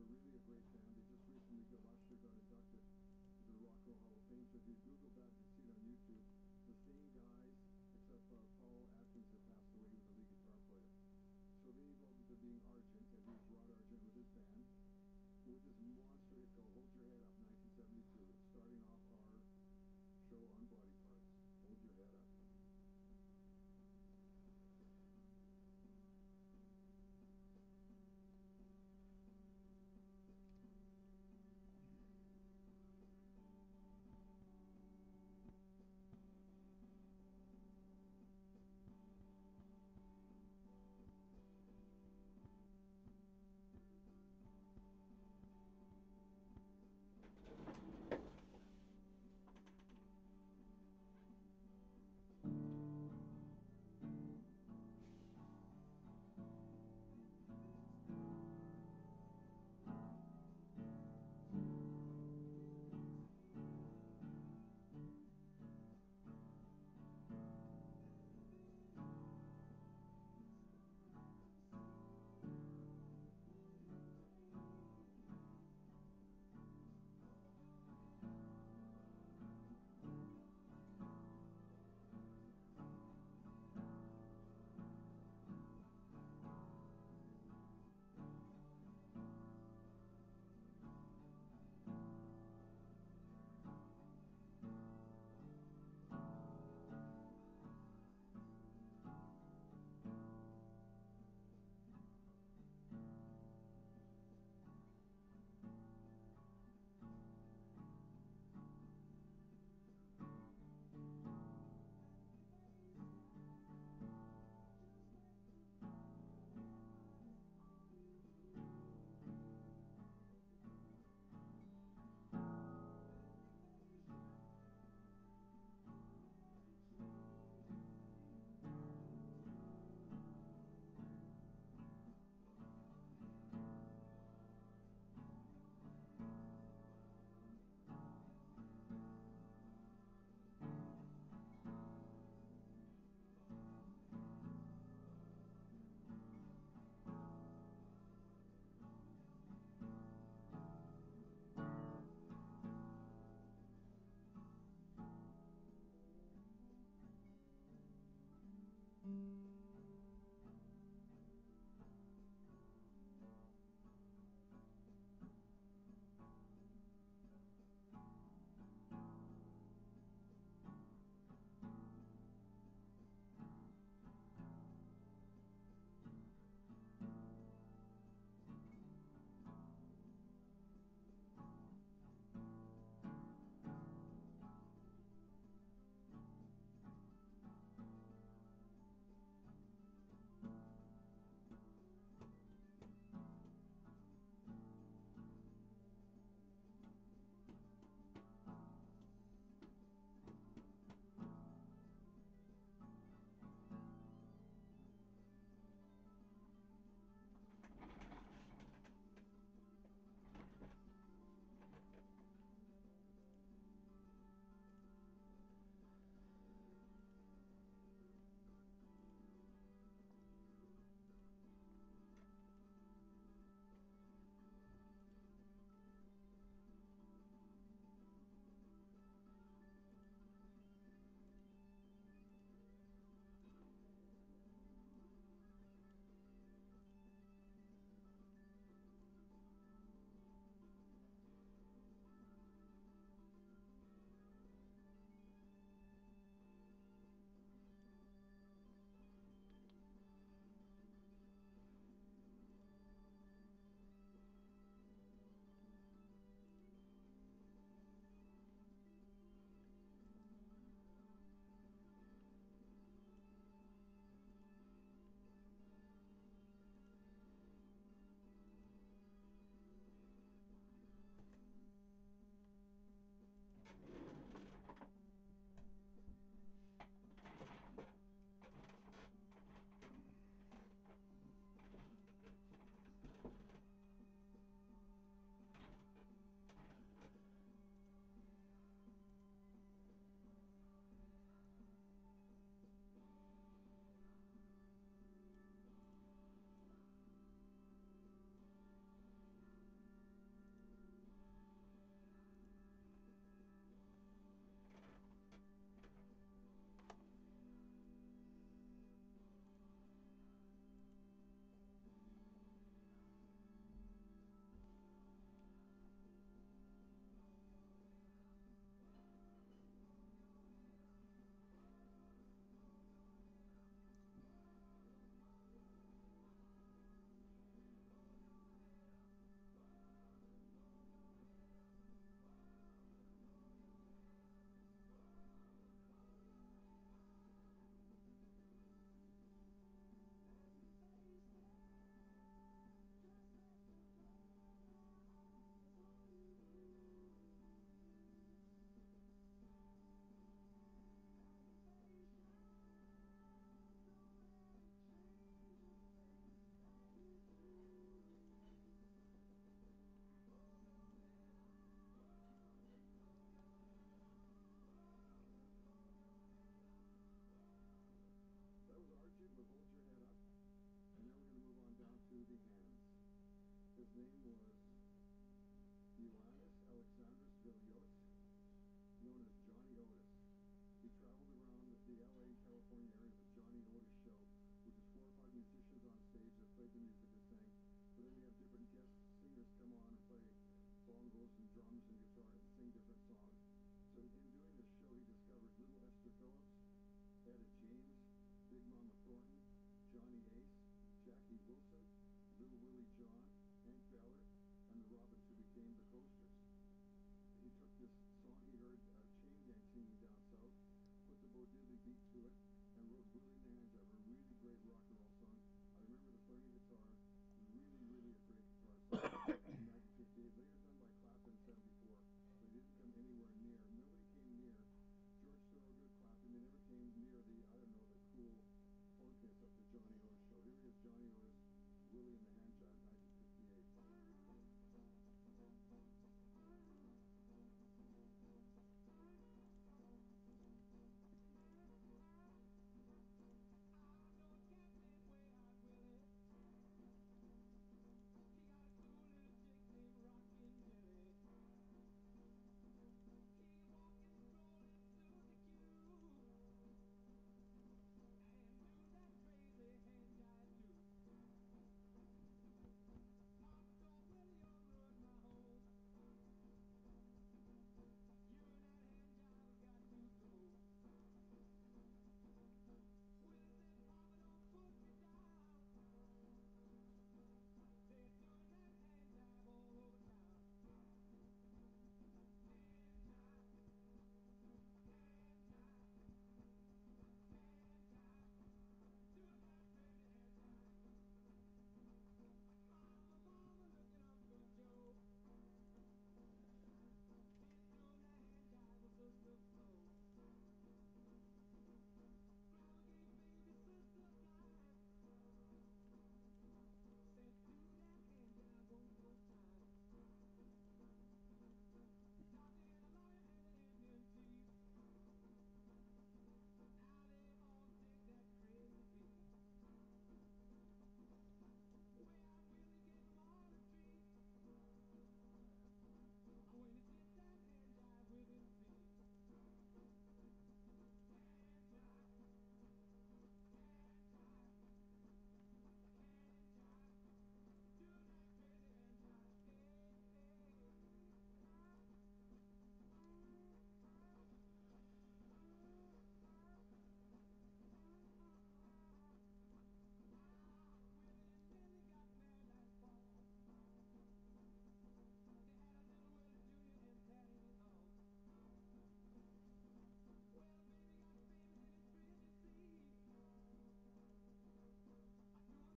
really a great band. They just recently last year got inducted into the Rock and Roll Hall of Fame. So if you Google that and see it on YouTube, the same guys, except Paul Atkins had passed away, with the lead guitar player. So they evolved into being Argent, and here's Rod Argent with his band with this monster hit called Hold Your Head Up, 1972, starting off our show on Body Parts. Hold Your Head Up. name was Ioannis Alexandros Viliotis, known as Johnny Otis. He traveled around the LA, California area with the Johnny Otis Show, which is 4 or 5 musicians on stage that played the music and sang. But then they have different guest singers come on and play bongos and drums and guitar and sing different songs. So in doing this show, he discovered Little Esther Phillips, Etta James, Big Mama Thornton, Johnny Ace, Jackie Wilson, Little Willie John, Hank Ballard, and the Robins who became the Coasters. He took this song he heard Chain Gang singing down south, put the Bo Diddley beat to it, and wrote Willie Nanja, a really great rock and roll song. I remember this learning guitar, really a great guitar song in 1958, later done by Clapton in 74, but he didn't come anywhere near. Nobody came near George Thorogood, Clapton. They never came near the, I don't know, the cool funkness of the Johnny Otis Show. Here he is, Johnny Otis, Willie and the